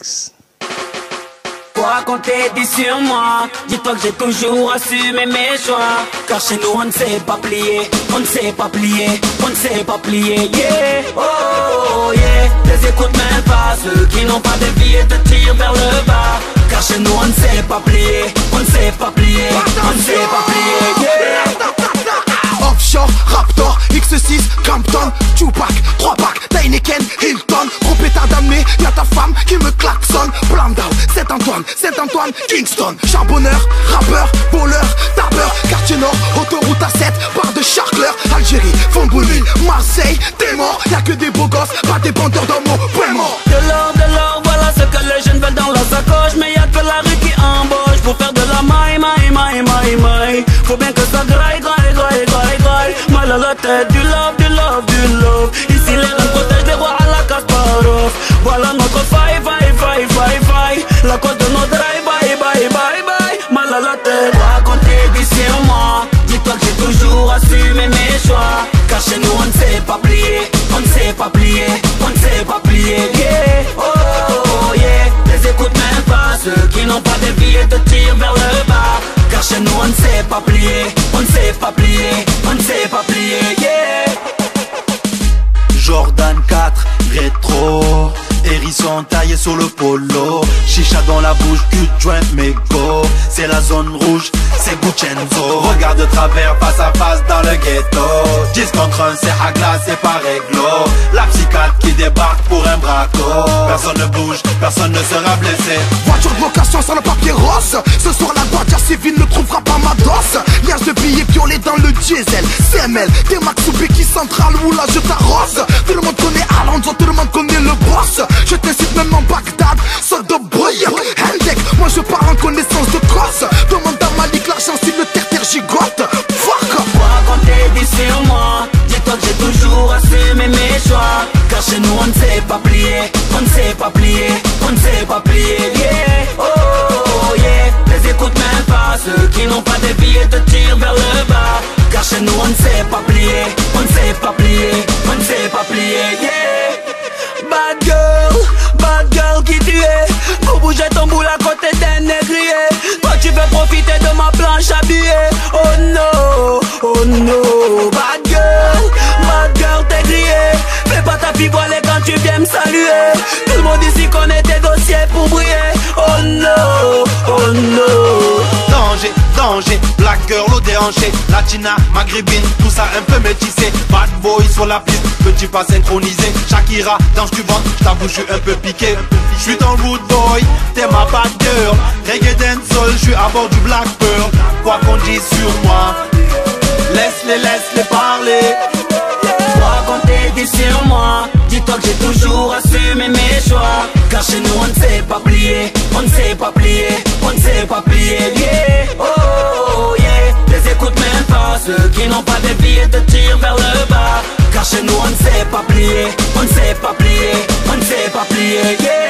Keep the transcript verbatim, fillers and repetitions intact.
mix. Quoi qu'on t'ait dit sur moi, dis-toi que j'ai toujours assumé mes choix. Car chez nous on ne sait pas plier, on ne sait pas plier, on ne sait pas plier, yeah. Oh, oh yeah, les écoutes même pas, ceux qui n'ont pas de billets te tirent vers le bas. Car chez nous on ne sait pas plier, on ne sait pas plier, on ne sait pas plier, yeah. Offshore, Raptor, X six, Campton, Tupac, trois packs, Heineken, Hilton. Gros pétard d'amener, y'a ta femme qui me klaxonne. Blandau, Saint-Antoine, Saint-Antoine, Kingston. Charbonneur, rappeur, voleur, tabeur. Quartier Nord, autoroute A sept, barre de Charcleur. Algérie, Fongouli, Marseille, t'es mort. Y'a que des beaux gosses, pas des bandeurs d'homo, ouais mort. De l'or, de l'or, voilà ce que les jeunes veulent dans leur sacoche. Mais y'a que la rue qui embauche pour faire de la maille, maille, maille, maille, maille. Faut bien que ça graille, graille, graille, graille, graille. Mal à la tête, du love, du love, du love. Ici les reines protègent les rois à la Kasparov. Voilà notre faille, faille, faille, faille, faille. La cause de nos drive, bye, bye, bye, bye. Mal à la tête. Quoi qu'on t'ait dit sur moi, dis-toi que j'ai toujours assumé mes choix. Car chez nous on ne sait pas plier, on ne sait pas plier, on ne sait pas plier, yeah. Oh, oh, oh yeah, les écoutes même pas, ceux qui n'ont pas de billets te tirent vers le bas. Car chez nous on ne sait pas plier, on ne sait pas plier, on ne sait pas plier, yeah. Jordan quatre, rétro, hérisson taillé sur le polo. Chicha dans la bouche, cul de joint, mégot. C'est la zone rouge, c'est Buccenzo. Regarde de travers, face à face dans le ghetto. dix contre un, c'est à glace, c'est pas réglo. La psychiatre qui débarque pour un braco. Personne ne bouge, personne ne sera blessé. Voiture de location sans le papier rose. Ce soir la Guardia Civile ne trouvera pas ma dose. Liage de billets violets dans le diesel. C M L, T-Max ou Becky Central, où là je t'arrose. Tout le monde connaît Alonso, tout le monde connaît le boss. Je t'incite même en Bagdad, saute de brouille. Hendek, moi je pars en connaissance de cause. Demande à Malik l'argent si le terre-terre gigote. Fuck. Quoi qu'on t'ait dit sur moi, dis-toi que j'ai toujours assumé mes choix. Car chez nous on ne sait pas plier, on ne sait pas plier, on ne sait pas plier, yeah. Oh, oh, oh yeah, les écoutes même pas, ceux qui n'ont pas de billets te tirent vers le bas. Car chez nous on ne sait pas plier, on ne sait pas plier, on ne sait pas plier, yeah. Bad girl, bad girl qui tu es, pour bouger ton boule à côté d'un négrier. Toi tu veux profiter de ma planche à billets. Oh no, oh no. Bad girl, bad girl t'es grillé. Fais pas ta pivoler quand tu viens me saluer. Tout le monde ici connaît tes dossiers pour briller. Oh no, oh no. Danger, danger, black girl au déhanché. Latina, maghrébine, tout ça un peu métissé. Bad boy sur la piste, petit pas synchronisé. Shakira, danse du ventre, j't'avoue j'suis un peu piqué. J'suis dans le wood boy, t'es ma bad girl. Reggae dancehall, j'suis à bord du Black Pearl. Quoi qu'on dise sur moi, laisse-les, laisse-les parler. Quoi qu'on t'ait dit sur moi, dis-toi que j'ai toujours assumé mes choix. Car chez nous on ne sait pas plier, on ne sait pas plier, on ne sait pas plier, yeah. Oh, oh, oh yeah, les écoutes même pas, ceux qui n'ont pas de billets te tirent vers le bas. Car chez nous on ne sait pas plier, on ne sait pas plier, on ne sait pas plier, yeah.